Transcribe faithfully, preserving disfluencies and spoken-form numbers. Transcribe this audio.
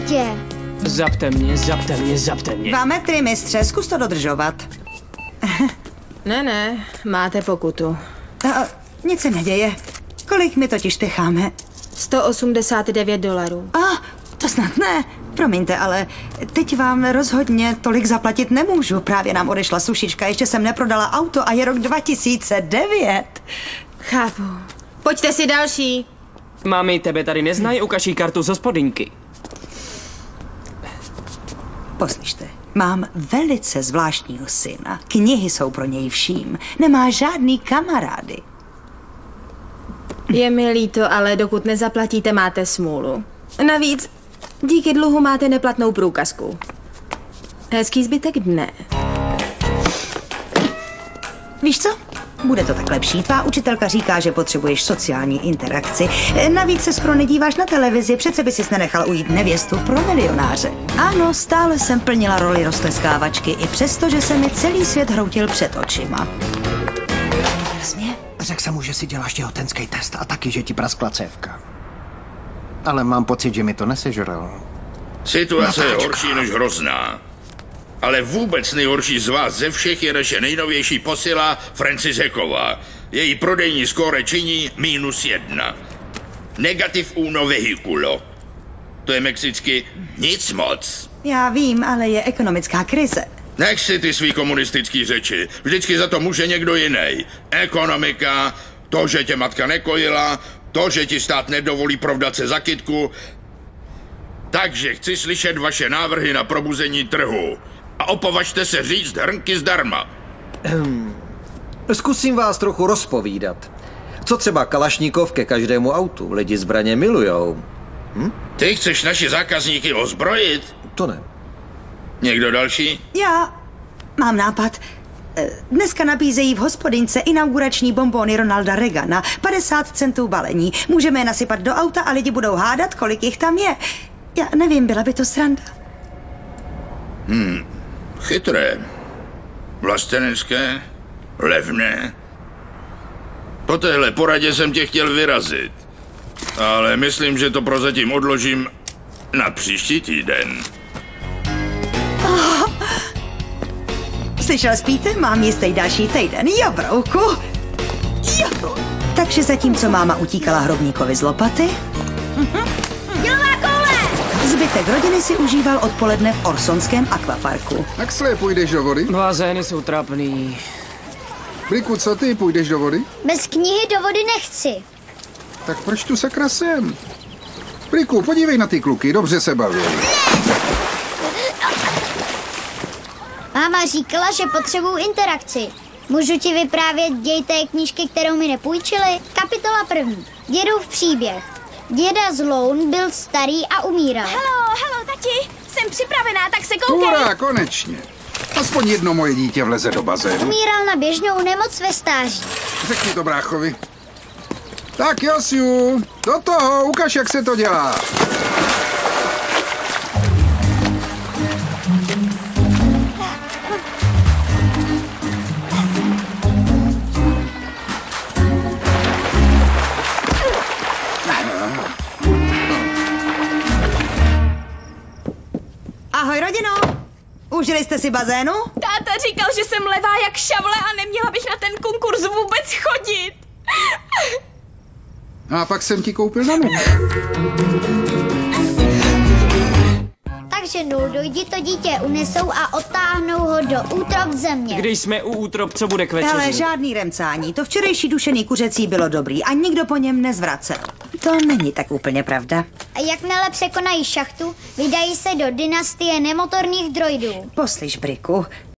autě. Zapte mě, zapte mě, zapte mě. Dva metry, mistře, zkus to dodržovat. Ne, ne, máte pokutu. A, nic se neděje. Kolik my totiž techáme? sto osmdesát devět dolarů. A, to snad ne. Promiňte, ale teď vám rozhodně tolik zaplatit nemůžu. Právě nám odešla sušička, ještě jsem neprodala auto a je rok dva tisíce devět. Chápu. Pojďte si další. Mami, tebe tady neznají, ukaží kartu z hospodyňky. Poslyšte, mám velice zvláštního syna. Knihy jsou pro něj vším. Nemá žádný kamarády. Je mi líto, ale dokud nezaplatíte, máte smůlu. Navíc, díky dluhu máte neplatnou průkazku. Hezký zbytek dne. Víš co? Bude to tak lepší. Tvá učitelka říká, že potřebuješ sociální interakci. Navíc se skoro nedíváš na televizi, přece by sis nenechal ujít nevěstu pro milionáře. Ano, stále jsem plnila roli roztleskávačky, i přesto, že se mi celý svět hroutil před očima. Jasně. Řekl jsem mu, že si děláš těhotenský test a taky, že ti praskla cévka. Ale mám pocit, že mi to nesežral. Situace je horší než hrozná. Ale vůbec nejhorší z vás ze všech je naše nejnovější posila Francis Hacková. Její prodejní skóre činí minus jedna. Negativ uno vehiculo. To je mexicky nic moc. Já vím, ale je ekonomická krize. Nech si ty svý komunistický řeči. Vždycky za to může někdo jiný. Ekonomika, to, že tě matka nekojila, to, že ti stát nedovolí provdat se za kytku. Takže chci slyšet vaše návrhy na probuzení trhu. A opovažte se říct hrnky zdarma. Zkusím vás trochu rozpovídat. Co třeba Kalašníkov ke každému autu? Lidi zbraně milujou. Hm? Ty chceš naši zákazníky ozbrojit? To ne. Někdo další? Já mám nápad. Dneska nabízejí v hospodince inaugurační bonbony Ronalda Reagana. padesát centů balení. Můžeme je nasypat do auta a lidi budou hádat, kolik jich tam je. Já nevím, byla by to sranda. Hmm, chytré. Vlastenecké, levné. Po téhle poradě jsem tě chtěl vyrazit. Ale myslím, že to prozatím odložím na příští týden. Oh. Slyšel jsi, Pete? Mám jistý další týden. Jo, brouku. Jo. Takže zatímco máma utíkala hrobníkovi z lopaty, Dělová koule! zbytek rodiny si užíval odpoledne v Orsonském akvaparku. Axle, půjdeš do vody? Bazény jsou trapný. Briku, co ty, půjdeš do vody? Bez knihy do vody nechci. Tak proč tu sakra jsem? Briku, podívej na ty kluky, dobře se baví. Máma říkala, že potřebuju interakci. Můžu ti vyprávět děj té knížky, kterou mi nepůjčili? Kapitola první. Dědův příběh. Děda Zloun byl starý a umíral. Halo, halo, tati, jsem připravená, tak se koukej. Hurá, konečně. Aspoň jedno moje dítě vleze do bazénu. Umíral na běžnou nemoc ve stáří. Řekni to bráchovi. Tak Josiu, do toho, ukaž, jak se to dělá. Ahoj, rodino! Užili jste si bazénu? Táta říkal, že jsem levá jak šavle a neměla bych na ten konkurs vůbec chodit. A pak jsem ti koupil na noc. Takže dojdi to dítě unesou a odtáhnou ho do útrop země. Když jsme u útrop, co bude k Ale večeři? žádný remcání. To včerejší dušený kuřecí bylo dobrý a nikdo po něm nezvracel. To není tak úplně pravda. A jakmile překonají šachtu, vydají se do dynastie nemotorných droidů. Poslyš, Briku,